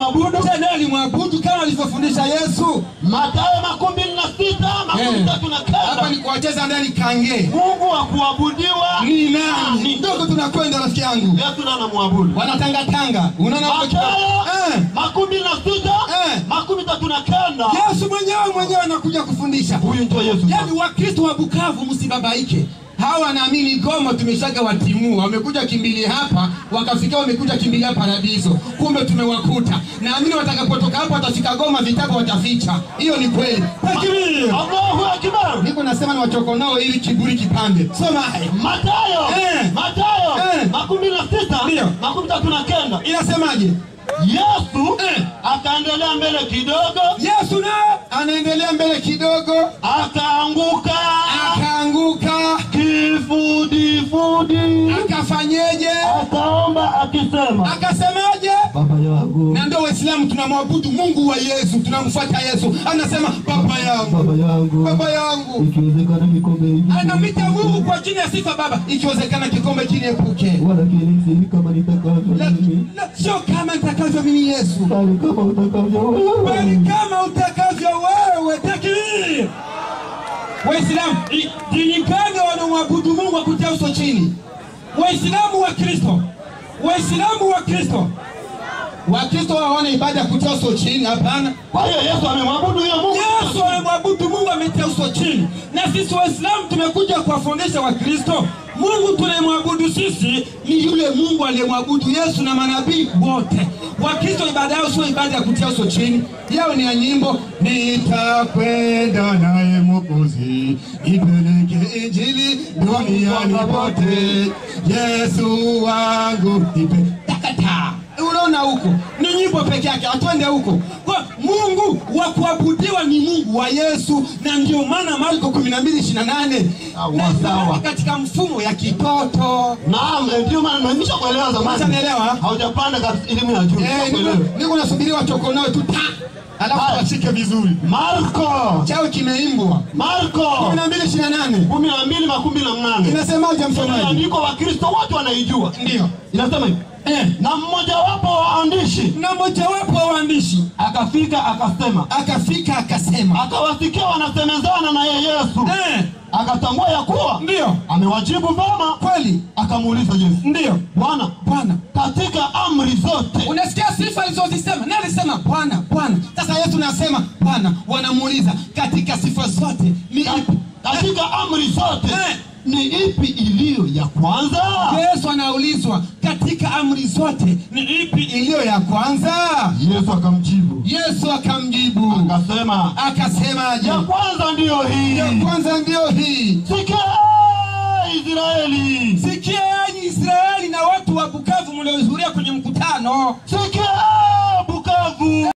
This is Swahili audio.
Tena alimwabudu kama alivyofundisha Yesu. Mathayo 26:33. Hapa ni kuwacheza ndani kange. Mungu wa kuabudiwa ni nani? Ndio tunakwenda rafiki yangu. Yesu na anamwabudu. Wanatanga tanga. Unaona hapo? Mathayo 26:33. Yesu mwenyewe anakuja kufundisha. Huyu ndio Yesu. Yaani Wakristo wa Bukavu msibabaike. Hawa wanaamini Goma tumeshaga watimu. Wamekuja kimbili hapa, wakafika wamekuja kimbili hapa Paradiso. Kumbe tumewakuta. Naamini watakapotoka hapa watafika Goma vitabu wataficha. Hiyo ni kweli. Takbir. Allahu Akbar. Niko nasema ni wachoko nao ili kiburi kipande. Soma hai. Mathayo 26:33. Inasemaje? Yesu akaendelea mbele kidogo. Yesu naye anaendelea mbele kidogo, akaanguka kifudifudi. Akafanyeje? Akaomba akisema. Akasemaje? Baba yangu. Na ndio Waislamu tunamwabudu Mungu wa Yesu, tunamfuata Yesu. Anasema baba yangu. Ikiwezekana kikombe hiki. Anamwita Mungu kwa jina ya sifa baba. Ikiwezekana kikombe chini epuke. Wala kielezi kama nitakavyo mimi. Sio kama nitakavyo mimi Yesu. Bali kama utakavyo wewe. Takbir. Waislamu, dini gani wanamwabudu Mungu wa kutia uso chini? Waislamu wa Kristo hawana ibada ya kutia uso chini, hapana. Kwa hiyo Yesu amemwabudu huyo Mungu. Yesu amemwabudu Mungu ametia uso chini. Na sisi Waislamu tumekuja kuwafundisha Wakristo. Mungu tunayemwabudu sisi ni yule Mungu aliyemwabudu Yesu na manabii wote. Wakristo ibada yao sio ibada ya kutia uso chini. Yao ni ya nyimbo. Nitakwenda naye Mwokozi, nipeleke injili duniani pote. Yesu wangu takata. Unaona huko ni nyimbo peke yake, atwende huko. Kwa Mungu wa kuabudiwa ni Mungu wa Yesu, na ndio maana Marko 12:28 na katika mfumo ya kitoto. Naam, ndio maana nimeshakuelewa zamani. Unaelewa? Haujapanda katika elimu ya juu. Niko nasubiriwa choko nao tu alafu washike vizuri. Marko chao kimeimbwa. Marko 12:28 inasemaje msomaji? Andiko wa Kristo wote wanaijua. Ndio inasema hivi. Na mmoja wapo wa waandishi akafika akasema, akawasikia wanasemezana na yeye Yesu. Akatambua ya kuwa ndio amewajibu vema kweli. Akamuuliza Yesu, ndio Bwana, katika amri zote. Unasikia sifa alizozisema? Nani alisema Bwana? Sasa Yesu anasema Bwana, wanamuuliza katika sifa zote ni ipi? Katika amri zote ni ipi iliyo ya kwanza? Yesu anaulizwa katika amri zote ni ipi iliyo ya kwanza? Yesu akamjibu. Akasema ya kwanza ndiyo hii. Sikia Israeli na watu wa Bukavu mliohudhuria kwenye mkutano. Sikia